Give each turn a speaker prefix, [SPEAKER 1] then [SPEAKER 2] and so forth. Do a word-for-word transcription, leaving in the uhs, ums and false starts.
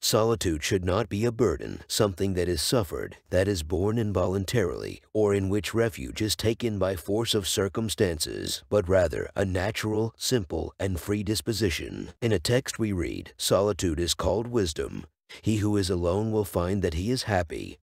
[SPEAKER 1] Solitude should not be a burden, something that is suffered, that is borne involuntarily, or in which refuge is taken by force of circumstances, but rather a natural, simple, and free disposition. In a text we read, "Solitude is called wisdom. He who is alone will find that he is happy.